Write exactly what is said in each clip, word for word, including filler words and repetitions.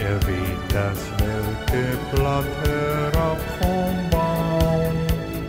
er weht das welke Blatt herab vom Baum.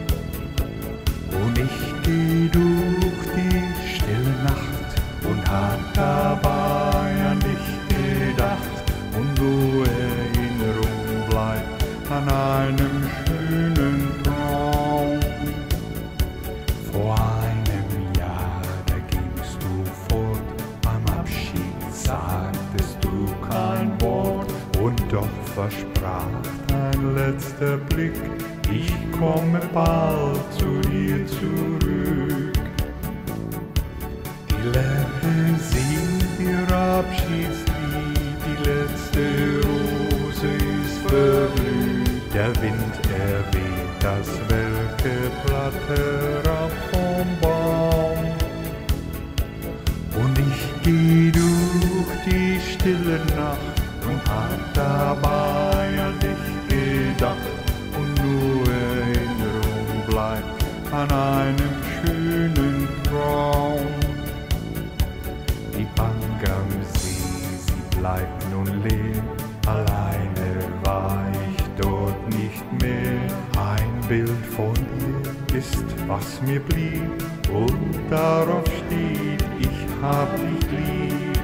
Und ich geh durch die stille Nacht und hab dabei an dich gedacht. Und nur Erinnerung bleibt an einem schönen Traum. Vor einem Jahr, da gingst du fort, beim Abschied sagtest du kein Wort. Und doch versprach dein letzter Blick, ich komme bald zu dir zurück. Die Lerche singt ihr Abschiedslied, die letzte Rose ist verblüht. Der Wind, er weht das welke Blatt herab vom Baum. Und ich geh durch die stille Nacht und hab dabei an dich gedacht. Und nur Erinnerung bleibt an einem schönen Traum. Die Bank am See, sie bleibt nun leer, alleine war ich dort nicht mehr. Ein Bild von dir ist, was mir blieb, und darauf steht, ich hab dich lieb.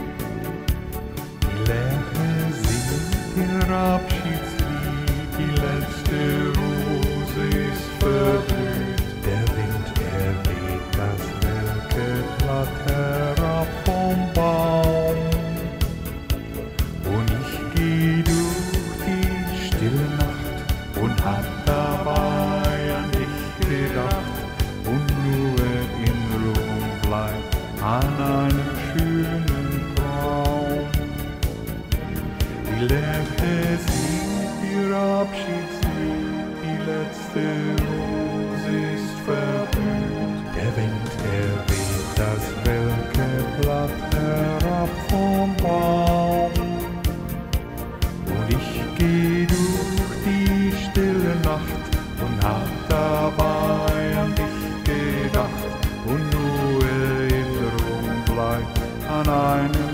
Die Lerche singt ihr Abschiedslied, die letzte Rose ist verblüht. Der Wind, er weht das welke Blatt herab vom Baum. Und ich geh durch die stille Nacht und hab dabei an dich gedacht. Und nur Erinnerung bleibt an einem schönen Traum. Die Lerche singt ihr Abschiedslied, die letzte Rose ist verblüht. Der Wind, er weht das welke Blatt herab vom Baum. Und ich geh durch die stille Nacht und hab dabei an dich gedacht. Und nur Erinnerung bleibt an einem